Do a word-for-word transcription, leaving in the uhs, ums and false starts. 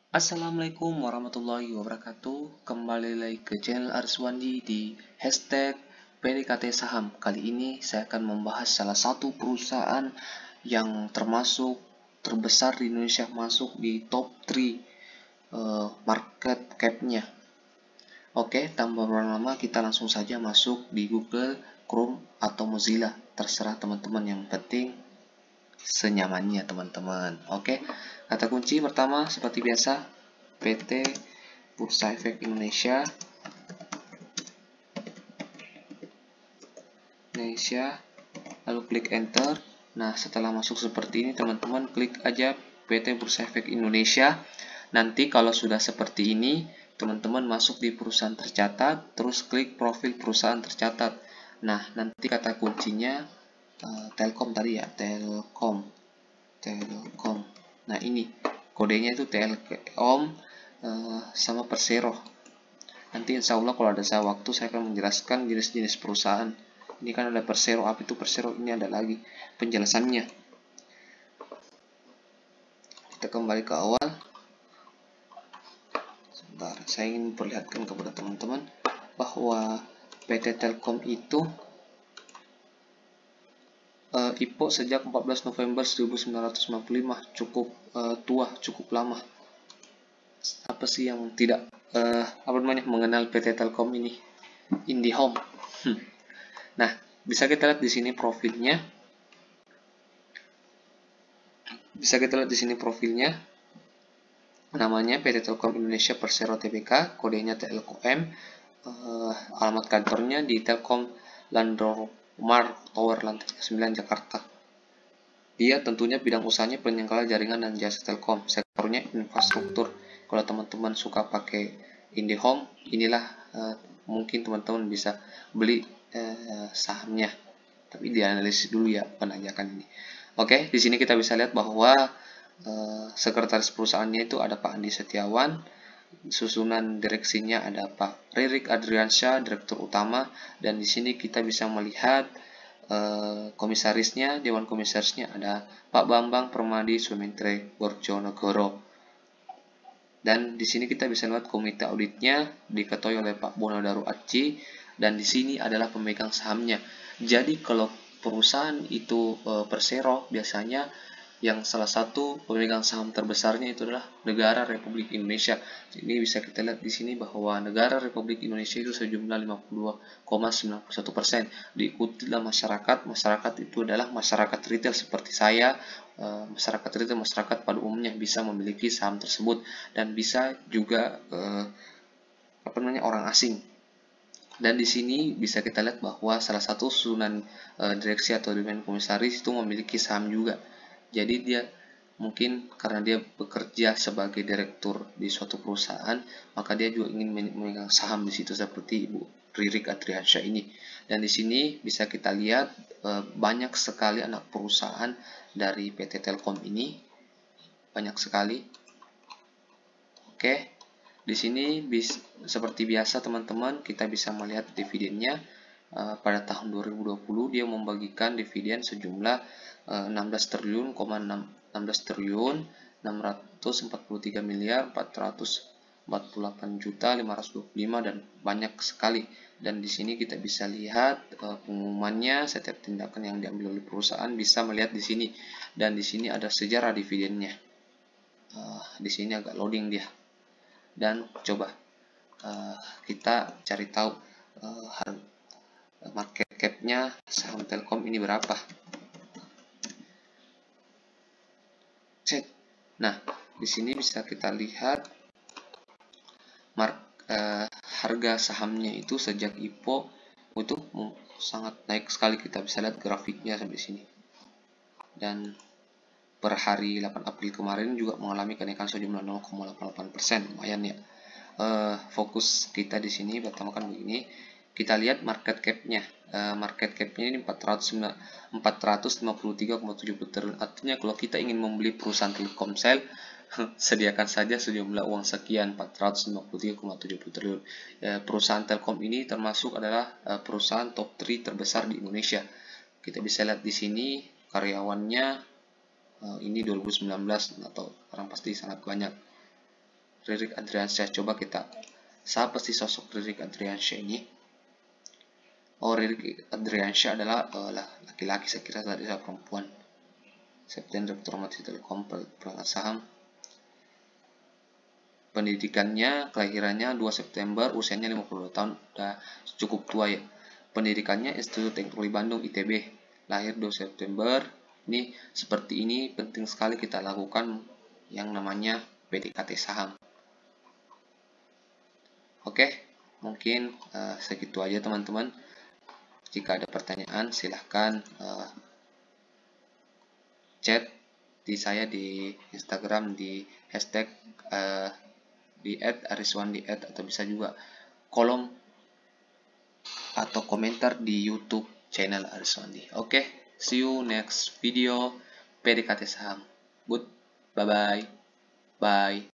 Assalamualaikum warahmatullahi wabarakatuh. Kembali lagi ke channel Arswandi di hashtag P D K T Saham. Kali ini saya akan membahas salah satu perusahaan yang termasuk terbesar di Indonesia, masuk di top tiga uh, market cap-nya. Oke, tanpa berlama-lama kita langsung saja masuk di Google, Chrome, atau Mozilla. Terserah teman-teman, yang penting senyamannya teman-teman. Oke, kata kunci pertama seperti biasa P T Bursa Efek Indonesia. Indonesia, lalu klik enter. Nah, setelah masuk seperti ini teman-teman klik aja P T Bursa Efek Indonesia. Nanti kalau sudah seperti ini teman-teman masuk di perusahaan tercatat, terus klik profil perusahaan tercatat. Nah, nanti kata kuncinya uh, Telkom tadi ya, Telkom. Telkom. Nah, ini kodenya itu Telkom uh, sama Persero. Nanti insya Allah kalau ada saya waktu saya akan menjelaskan jenis-jenis perusahaan. Ini kan ada Persero, apa itu Persero, ini ada lagi penjelasannya. Kita kembali ke awal. Sebentar, saya ingin memperlihatkan kepada teman-teman bahwa P T Telkom itu uh, I P O sejak empat belas November seribu sembilan ratus sembilan puluh lima, cukup uh, tua, cukup lama. Apa sih yang tidak uh, apa namanya mengenal P T Telkom ini? IndiHome. Hmm. Nah, bisa kita lihat di sini profilnya. Bisa kita lihat di sini profilnya. Namanya P T Telkom Indonesia Persero Tbk, kodenya Telkom. Uh, alamat kantornya di Telkom Landomar Tower lantai sembilan Jakarta. Dia tentunya bidang usahanya penyangkala jaringan dan jasa Telkom. Sektornya infrastruktur. Kalau teman-teman suka pakai IndiHome, inilah uh, mungkin teman-teman bisa beli uh, sahamnya. Tapi dianalisis dulu ya penajakan ini. Oke, di sini kita bisa lihat bahwa uh, sekretaris perusahaannya itu ada Pak Andi Setiawan. Susunan direksinya ada Pak Ririk Adriansyah, direktur utama, dan di sini kita bisa melihat uh, komisarisnya, dewan komisarisnya ada Pak Bambang Permadi Sumentre Borjonegoro. Dan di sini kita bisa lihat komite auditnya diketuai oleh Pak Bonodaru Aci, dan di sini adalah pemegang sahamnya. Jadi kalau perusahaan itu uh, Persero, biasanya yang salah satu pemegang saham terbesarnya itu adalah Negara Republik Indonesia. Ini bisa kita lihat di sini bahwa Negara Republik Indonesia itu sejumlah lima puluh dua koma sembilan puluh satu persen. Diikutilah masyarakat. Masyarakat itu adalah masyarakat retail seperti saya. Masyarakat retail, masyarakat pada umumnya bisa memiliki saham tersebut, dan bisa juga eh, apa namanya orang asing. Dan di sini bisa kita lihat bahwa salah satu susunan eh, direksi atau dewan komisaris itu memiliki saham juga. Jadi dia mungkin karena dia bekerja sebagai direktur di suatu perusahaan, maka dia juga ingin memegang saham di situ seperti Ibu Ririk Adriansyah ini. Dan di sini bisa kita lihat e, banyak sekali anak perusahaan dari P T Telkom ini, banyak sekali. Oke, di sini bis, seperti biasa teman-teman kita bisa melihat dividennya. E, pada tahun dua ribu dua puluh dia membagikan dividen sejumlah enam belas triliun, enam belas triliun enam ratus empat puluh tiga miliar empat ratus empat puluh delapan juta lima ratus dua puluh lima, dan banyak sekali. Dan di sini kita bisa lihat uh, pengumumannya, setiap tindakan yang diambil oleh perusahaan bisa melihat di sini, dan di sini ada sejarah dividennya. Uh, di sini agak loading dia, dan coba uh, kita cari tahu uh, harga market cap-nya saham Telkom ini berapa. Nah, di sini bisa kita lihat mark, eh, harga sahamnya itu sejak I P O itu sangat naik sekali. Kita bisa lihat grafiknya sampai sini. Dan per hari delapan April kemarin juga mengalami kenaikan sejumlah nol koma delapan delapan persen, lumayan ya. Eh, fokus kita di sini pertama kan begini. Kita lihat market cap-nya. Uh, market cap-nya ini empat ratus lima puluh tiga koma tujuh triliun. Artinya kalau kita ingin membeli perusahaan Telkomsel, sediakan saja sejumlah uang sekian, empat ratus lima puluh tiga koma tujuh triliun. Uh, perusahaan Telkom ini termasuk adalah uh, perusahaan top tiga terbesar di Indonesia. Kita bisa lihat di sini karyawannya uh, ini dua ribu sembilan belas, atau orang pasti sangat banyak. Ririk Adriansyah. Coba kita, siapa sih sosok Ririk Adriansyah ini? Oh, Ririk Adriansyah adalah laki-laki, uh, saya kira tadi saya perempuan. September Otomotif Telkom pelanggan saham. Pendidikannya, kelahirannya dua September, usianya lima puluh dua tahun, udah cukup tua ya. Pendidikannya Institut Teknologi Bandung I T B, lahir dua September. Ini seperti ini penting sekali kita lakukan yang namanya P D K T saham. Oke, mungkin uh, segitu aja teman-teman. Jika ada pertanyaan silahkan uh, chat di saya di Instagram di hashtag uh, di at ariswandi at, atau bisa juga kolom atau komentar di YouTube channel Ariswandi. Oke, see you next video P D K T saham. Good, bye bye, bye.